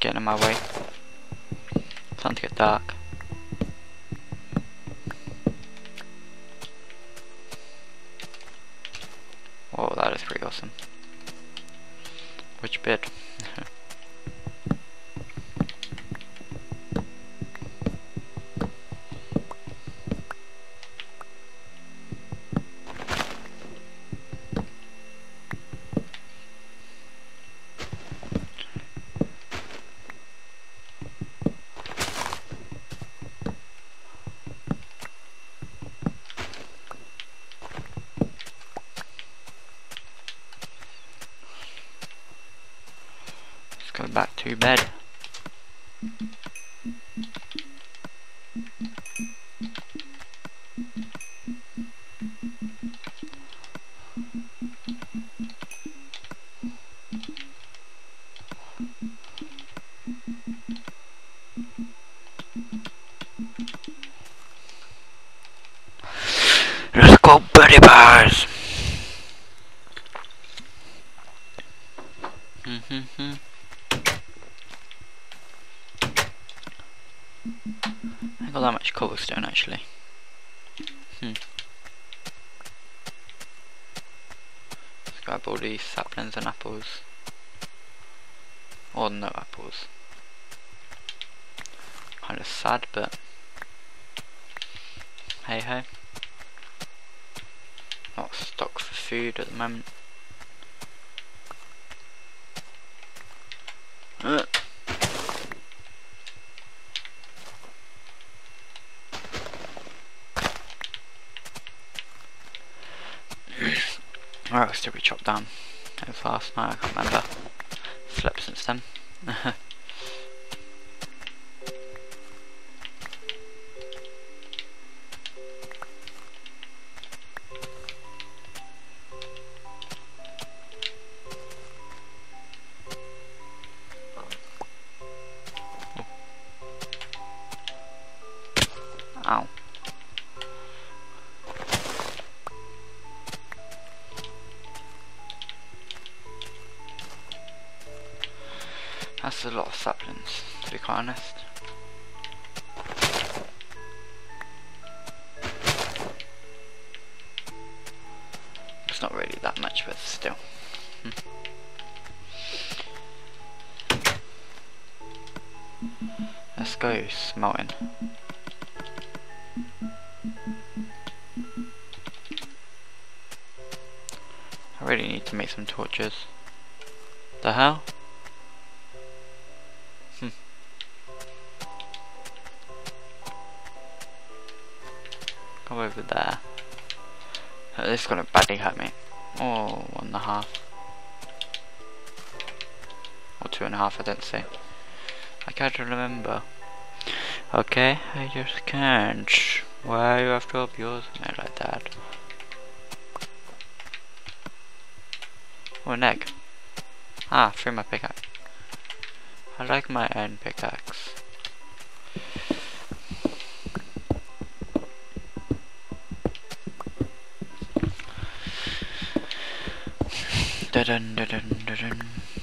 getting in my way. Starting to get dark. Whoa, that is pretty awesome. Which bit? Go back to bed. Let's go, buddy bars. I got that much cobblestone actually. Let's grab all these saplings and apples. Or no apples. Kinda sad, but hey ho. Not stock for food at the moment. Where else did we chop down? It was last night, I can't remember. Slept since then. Ow. That's a lot of saplings, to be quite honest. It's not really that much, but still. Let's go smelting. I really need to make some torches. The hell? Go over there. This is gonna badly hurt me. Oh, 1.5. Or 2.5, I don't say. I can't remember. Okay, I just can't. Why you have to abuse me like that? Oh, an egg. Ah, through my pickaxe. I like my own pickaxe. Dun dun dun dun dun.